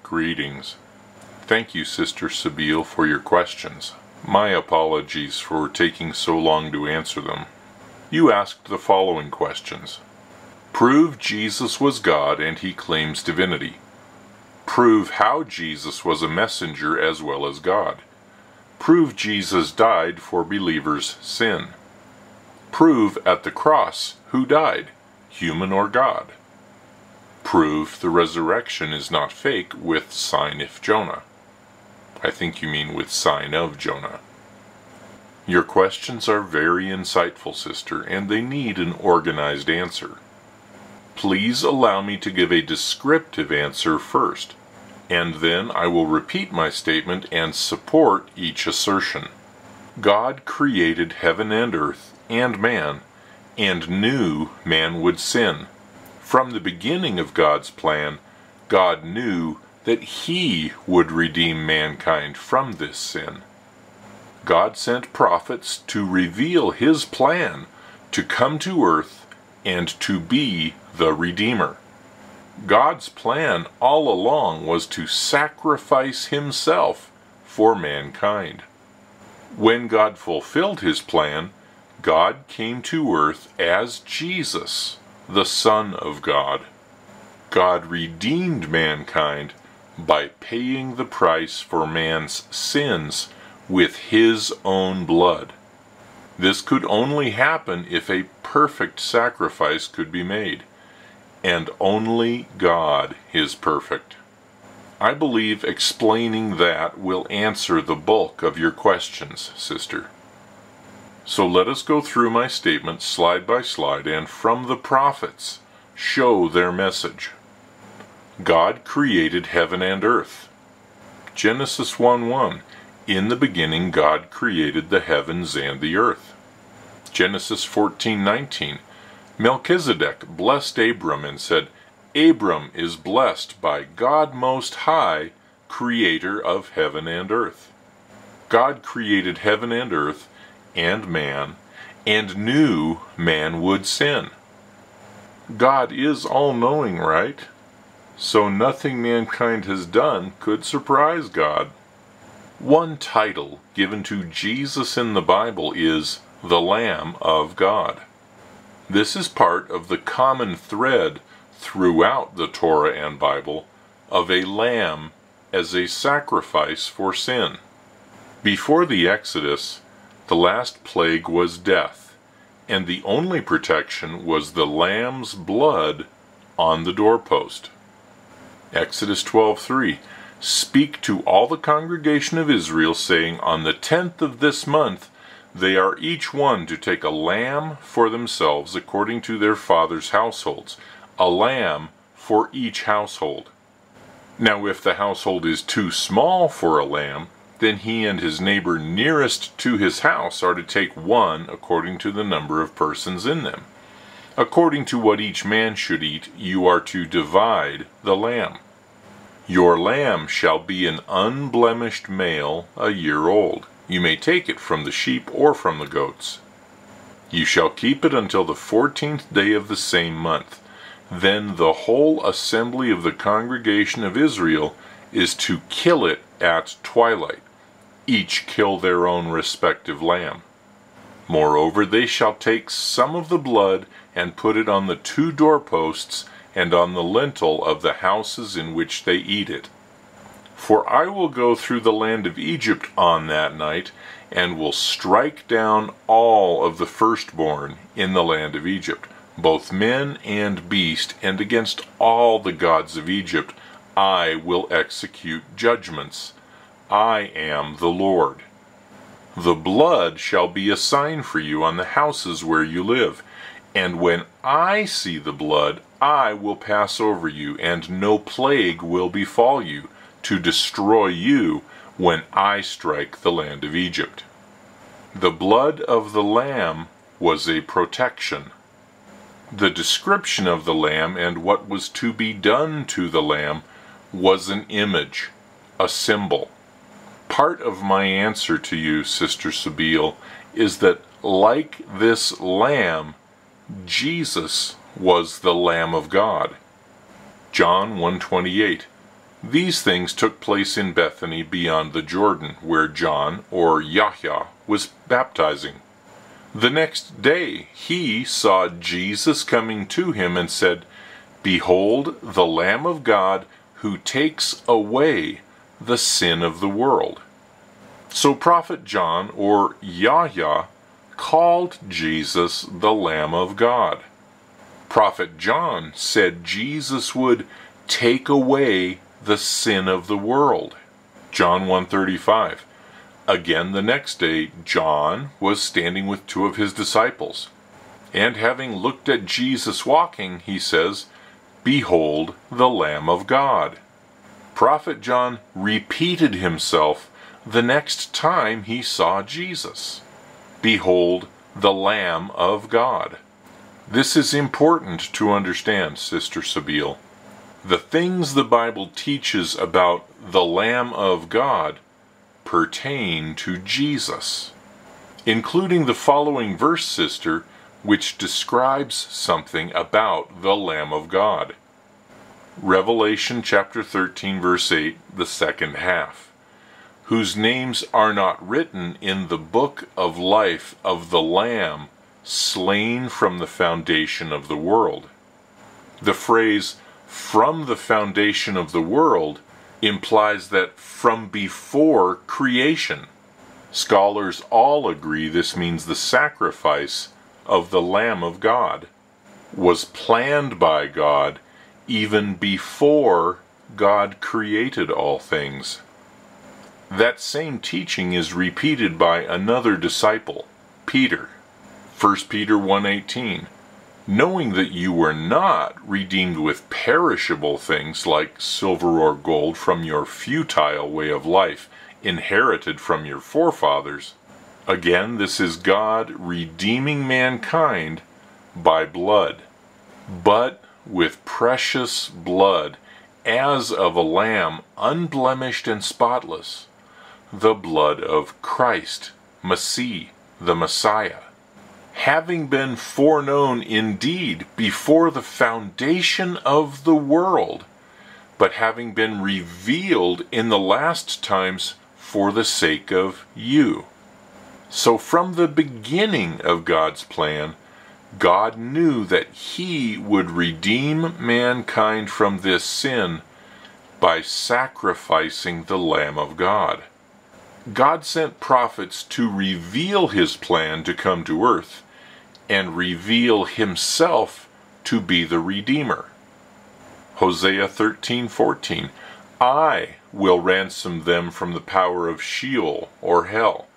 Greetings. Thank you, Sister Sabile, for your questions. My apologies for taking so long to answer them. You asked the following questions. Prove Jesus was God and he claims divinity. Prove how Jesus was a messenger as well as God. Prove Jesus died for believers' sin. Prove at the cross who died, human or God. Prove the resurrection is not fake with sign if Jonah. I think you mean with sign of Jonah. Your questions are very insightful, sister, and they need an organized answer. Please allow me to give a descriptive answer first, and then I will repeat my statement and support each assertion. God created heaven and earth and man, and knew man would sin. From the beginning of God's plan, God knew that He would redeem mankind from this sin. God sent prophets to reveal His plan to come to earth and to be the Redeemer. God's plan all along was to sacrifice Himself for mankind. When God fulfilled His plan, God came to earth as Jesus, the Son of God. God redeemed mankind by paying the price for man's sins with His own blood. This could only happen if a perfect sacrifice could be made, and only God is perfect. I believe explaining that will answer the bulk of your questions, sister. So let us go through my statement slide by slide and from the prophets show their message. God created heaven and earth. Genesis 1:1. In the beginning God created the heavens and the earth. Genesis 14:19. Melchizedek blessed Abram and said, Abram is blessed by God Most High, creator of heaven and earth. God created heaven and earth and man, and knew man would sin. God is all-knowing, right? So nothing mankind has done could surprise God. One title given to Jesus in the Bible is the Lamb of God. This is part of the common thread throughout the Torah and Bible of a lamb as a sacrifice for sin. Before the Exodus, the last plague was death, and the only protection was the lamb's blood on the doorpost. Exodus 12:3. Speak to all the congregation of Israel, saying, on the 10th of this month they are each one to take a lamb for themselves according to their father's households, a lamb for each household. Now if the household is too small for a lamb, then he and his neighbor nearest to his house are to take one according to the number of persons in them. According to what each man should eat, you are to divide the lamb. Your lamb shall be an unblemished male, a year old. You may take it from the sheep or from the goats. You shall keep it until the 14th day of the same month. Then the whole assembly of the congregation of Israel is to kill it at twilight. Each kill their own respective lamb. Moreover, they shall take some of the blood and put it on the 2 doorposts and on the lintel of the houses in which they eat it. For I will go through the land of Egypt on that night, and will strike down all of the firstborn in the land of Egypt, both men and beast, and against all the gods of Egypt I will execute judgments. I am the Lord. The blood shall be a sign for you on the houses where you live, and when I see the blood, I will pass over you, and no plague will befall you, to destroy you when I strike the land of Egypt. The blood of the lamb was a protection. The description of the lamb and what was to be done to the lamb was an image, a symbol. Part of my answer to you, Sister Sabile, is that like this lamb, Jesus was the Lamb of God. John 1:28. These things took place in Bethany beyond the Jordan, where John, or Yahya, was baptizing. The next day he saw Jesus coming to him and said, "Behold, the Lamb of God who takes away the sin of the world." So Prophet John, or Yahya, called Jesus the Lamb of God. Prophet John said Jesus would take away the sin of the world. John 1:35. Again the next day John was standing with two of his disciples, and having looked at Jesus walking, he says, "Behold the Lamb of God." Prophet John repeated himself the next time he saw Jesus. Behold the Lamb of God. This is important to understand, Sister Sabile. The things the Bible teaches about the Lamb of God pertain to Jesus, including the following verse, sister, which describes something about the Lamb of God. Revelation chapter 13, verse 8, the second half. Whose names are not written in the book of life of the Lamb slain from the foundation of the world. The phrase, "from the foundation of the world," implies that from before creation. Scholars all agree this means the sacrifice of the Lamb of God was planned by God even before God created all things. That same teaching is repeated by another disciple, Peter. 1 Peter 1:18. Knowing that you were not redeemed with perishable things like silver or gold from your futile way of life inherited from your forefathers. Again, this is God redeeming mankind by blood, but with precious blood, as of a lamb unblemished and spotless, the blood of Christ, Messiah, the Messiah. Having been foreknown indeed before the foundation of the world, but having been revealed in the last times for the sake of you. So from the beginning of God's plan, God knew that He would redeem mankind from this sin by sacrificing the Lamb of God. God sent prophets to reveal His plan to come to earth, and reveal Himself to be the Redeemer. Hosea 13:14. I will ransom them from the power of Sheol, or hell.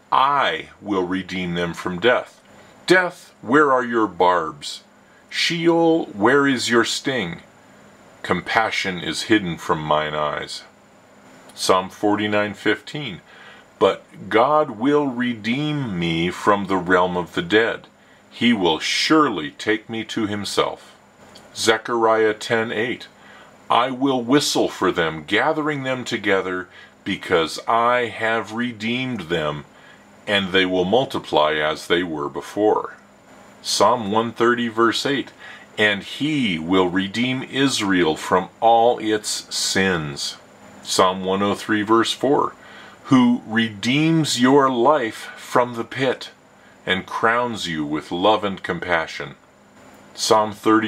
I will redeem them from death. Death, where are your barbs? Sheol, where is your sting? Compassion is hidden from mine eyes. Psalm 49:15. But God will redeem me from the realm of the dead. He will surely take me to Himself. Zechariah 10:8. I will whistle for them, gathering them together, because I have redeemed them, and they will multiply as they were before. Psalm 130 verse 8. And He will redeem Israel from all its sins. Psalm 103 verse 4. Who redeems your life from the pit, and crowns you with love and compassion. Psalm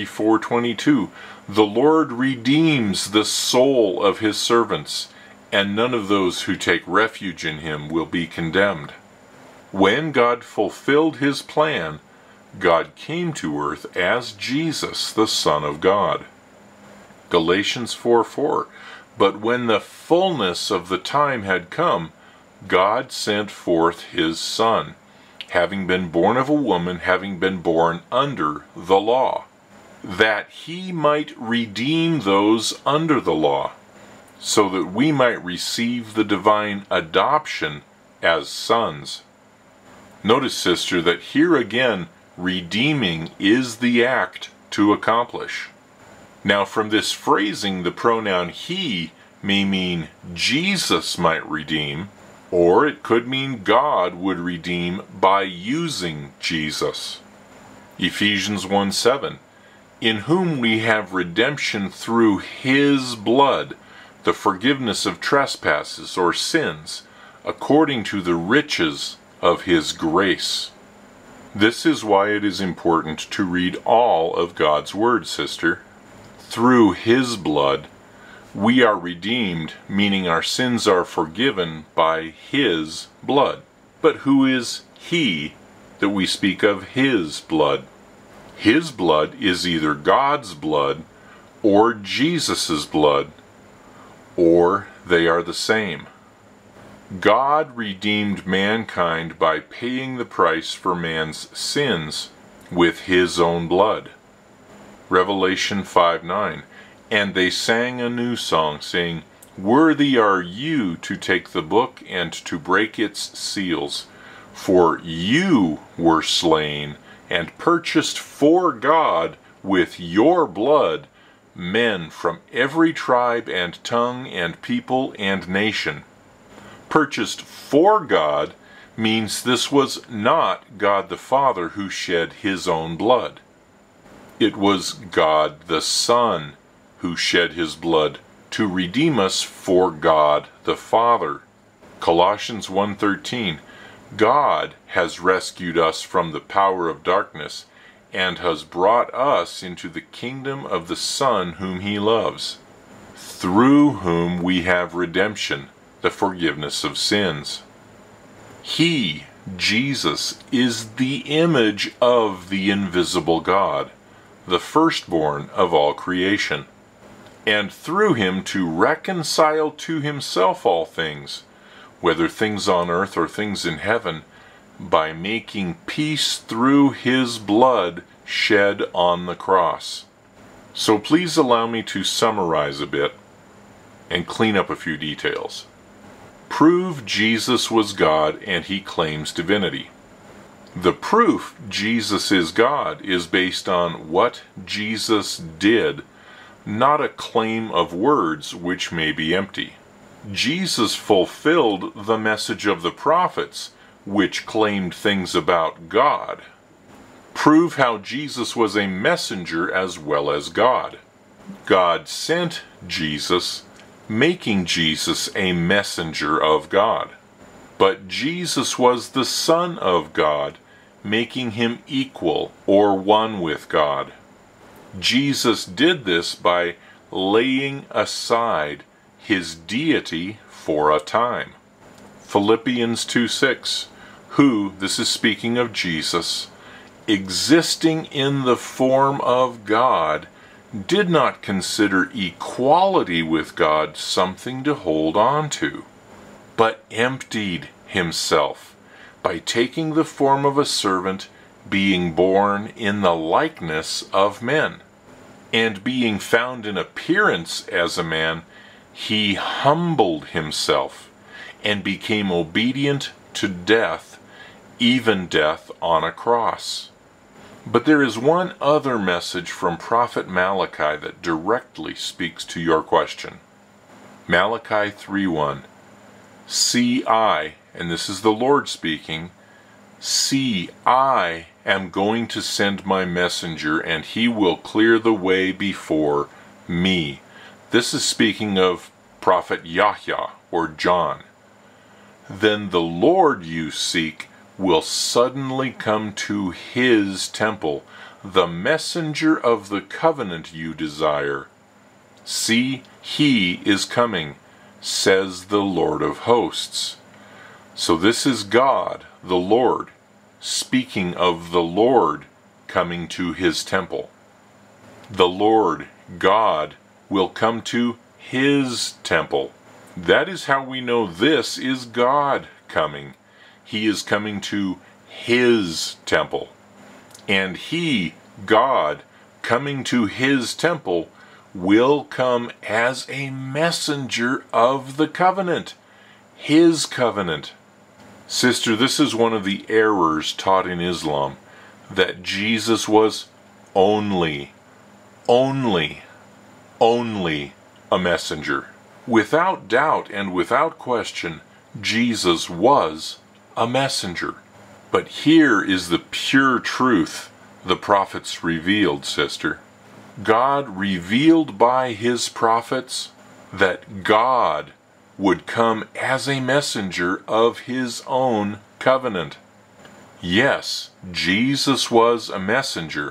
34:22. The Lord redeems the soul of His servants, and none of those who take refuge in Him will be condemned. When God fulfilled His plan, God came to earth as Jesus, the Son of God. Galatians 4:4. But when the fullness of the time had come, God sent forth His Son, having been born of a woman, having been born under the law, that He might redeem those under the law, so that we might receive the divine adoption as sons. Notice, sister, that here again, redeeming is the act to accomplish. Now, from this phrasing, the pronoun He may mean Jesus might redeem, or it could mean God would redeem by using Jesus. Ephesians 1:7. In whom we have redemption through His blood, the forgiveness of trespasses or sins, according to the riches of his grace. This is why it is important to read all of God's Word, sister. Through his blood, we are redeemed, meaning our sins are forgiven by his blood. But who is he that we speak of his blood? His blood is either God's blood or Jesus' blood, or they are the same. God redeemed mankind by paying the price for man's sins with his own blood. Revelation 5:9, and they sang a new song, saying, "Worthy are you to take the book and to break its seals, for you were slain and purchased for God with your blood men from every tribe and tongue and people and nation." Purchased for God means this was not God the Father who shed his own blood. It was God the Son who shed his blood to redeem us for God the Father. Colossians 1:13, God has rescued us from the power of darkness and has brought us into the kingdom of the Son whom he loves, through whom we have redemption, the forgiveness of sins. He, Jesus, is the image of the invisible God, the firstborn of all creation, and through him to reconcile to himself all things, whether things on earth or things in heaven, by making peace through his blood shed on the cross. So please allow me to summarize a bit and clean up a few details. Prove Jesus was God and he claims divinity. The proof Jesus is God is based on what Jesus did, not a claim of words which may be empty. Jesus fulfilled the message of the prophets, which claimed things about God. Prove how Jesus was a messenger as well as God. God sent Jesus, making Jesus a messenger of God. But Jesus was the Son of God, making him equal or one with God. Jesus did this by laying aside his deity for a time. Philippians 2:6, who, this is speaking of Jesus, existing in the form of God, did not consider equality with God something to hold on to, but emptied himself by taking the form of a servant, being born in the likeness of men. And being found in appearance as a man, he humbled himself and became obedient to death, even death on a cross. But there is one other message from Prophet Malachi that directly speaks to your question. Malachi 3:1. See, and this is the Lord speaking, see, I am going to send my messenger, and he will clear the way before me. This is speaking of Prophet Yahya or John. Then the Lord you seek will suddenly come to his temple, the messenger of the covenant you desire. See, he is coming, says the Lord of hosts. So this is God, the Lord, speaking of the Lord coming to his temple. The Lord, God, will come to his temple. That is how we know this is God coming. He is coming to his temple. And he, God, coming to his temple, will come as a messenger of the covenant, his covenant. Sister, this is one of the errors taught in Islam, that Jesus was only a messenger. Without doubt and without question, Jesus was a messenger. But here is the pure truth the prophets revealed, sister. God revealed by his prophets that God would come as a messenger of his own covenant. Yes, Jesus was a messenger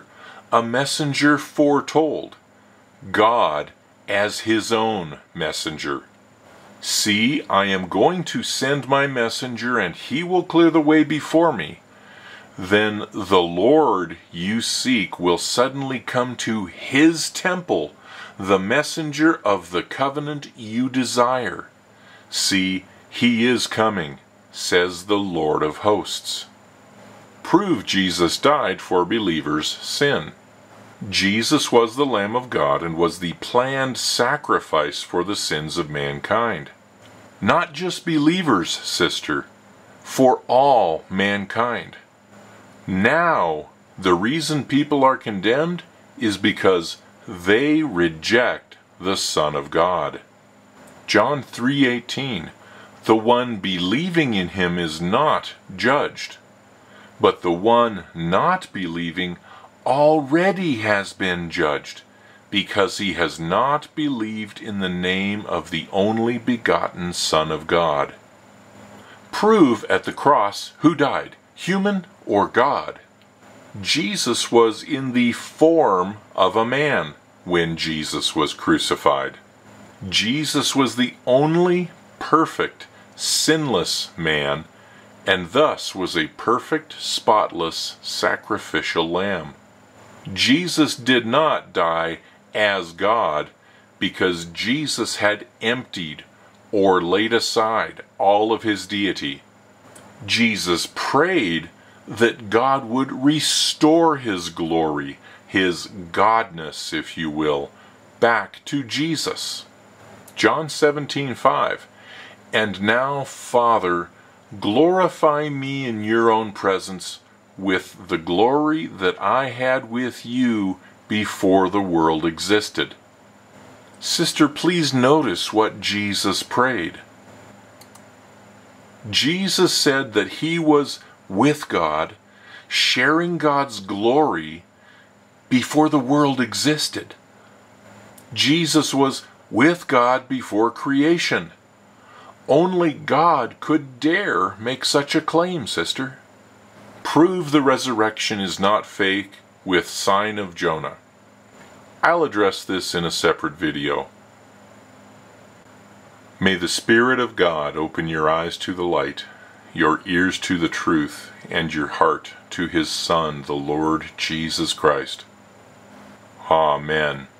foretold. God as his own messenger. See, I am going to send my messenger, and he will clear the way before me. Then the Lord you seek will suddenly come to his temple, the messenger of the covenant you desire. See, he is coming, says the Lord of hosts. Prove Jesus died for believers' sin. Jesus was the Lamb of God and was the planned sacrifice for the sins of mankind. Not just believers, sister, for all mankind. Now, the reason people are condemned is because they reject the Son of God. John 3:18, the one believing in him is not judged, but the one not believing already has been judged, because he has not believed in the name of the only begotten Son of God. Prove at the cross who died, human or God. Jesus was in the form of a man when Jesus was crucified. Jesus was the only perfect, sinless man, and thus was a perfect, spotless, sacrificial lamb. Jesus did not die as God because Jesus had emptied or laid aside all of his deity. Jesus prayed that God would restore his glory, his godness, if you will, back to Jesus. John 17:5, and now, Father, glorify me in your own presence with the glory that I had with you before the world existed. Sister, please notice what Jesus prayed. Jesus said that he was with God, sharing God's glory before the world existed. Jesus was with God before creation. Only God could dare make such a claim, sister. Prove the resurrection is not fake with sign of Jonah. I'll address this in a separate video. May the Spirit of God open your eyes to the light, your ears to the truth, and your heart to his Son, the Lord Jesus Christ. Amen.